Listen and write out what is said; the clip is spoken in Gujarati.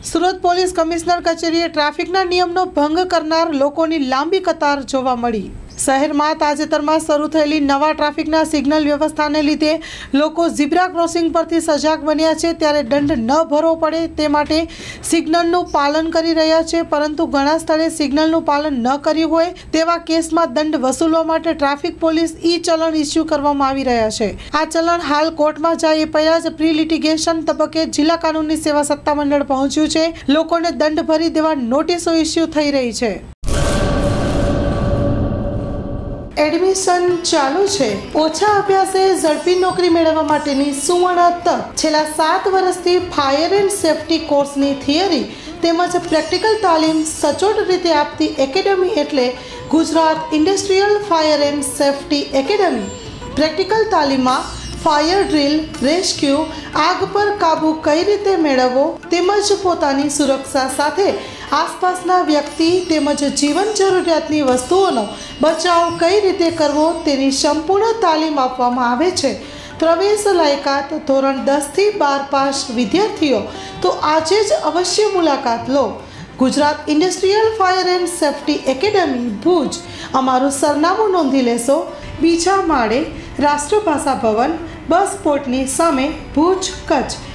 સુરત પોલીસ કમિશનર કચેરીએ ટ્રાફિકના નિયમનો ભંગ કરનાર લોકોની લાંબી કતાર જોવા મળી। શહેરમાં તાજેતરમાં શરૂ થયેલી નવા ટ્રાફિકના સિગ્નલ વ્યવસ્થાને લીધે લોકો ઝીબ્રા ક્રોસિંગ પરથી સજાગ બન્યા છે, ત્યારે દંડ ન ભરવો પડે તે માટે સિગ્નલનું પાલન કરી રહ્યા છે, પરંતુ ઘણા સ્થળે સિગ્નલનું પાલન ન કર્યું હોય તેવા કેસમાં દંડ વસૂલવા માટે ટ્રાફિક પોલીસ ઈ ચલણ ઇસ્યુ કરવામાં આવી રહ્યા છે। આ ચલણ હાલ કોર્ટમાં જાય એ પહેલા જ પ્રી લિટિગેશન તબક્કે જિલ્લા કાનૂની સેવા સત્તામંડળ પહોંચ્યું છે। લોકોને દંડ ભરી દેવા નોટિસો ઇસ્યુ થઈ રહી છે। એડમિશન ચાલુ છે। ઓછા અભ્યાસે ઝડપી નોકરી મેળવવા માટેની સુવર્ણ તક। છેલ્લા 7 વર્ષથી ફાયર એન્ડ સેફટી કોર્સની થિયરી તેમજ પ્રેક્ટિકલ તાલીમ સચોટ રીતે આપતી એકેડમી એટલે Gujarat industrial fire and safety academy. Practical તાલીમમાં ફાયર ડ્રીલ, રેસ્ક્યુ, આગ પર કાબૂ કઈ રીતે મેળવવો તેમજ પોતાની સુરક્ષા સાથે આસપાસના વ્યક્તિ તેમજ જીવન જરૂરિયાતની વસ્તુઓનો બચાવ કઈ રીતે કરવો તેની સંપૂર્ણ તાલીમ આપવામાં આવે છે। પ્રવેશ લાયકાત ધોરણ 10 થી 12 પાસ વિદ્યાર્થીઓ તો આજે જ અવશ્ય મુલાકાત લો। Gujarat industrial fire and safety academy Bhuj. અમારું સરનામું નોંધી લેશો। બીજા માળે રાષ્ટ્રભાષા ભવન, બસ પોર્ટની સામે, ભુજ, કચ્છ।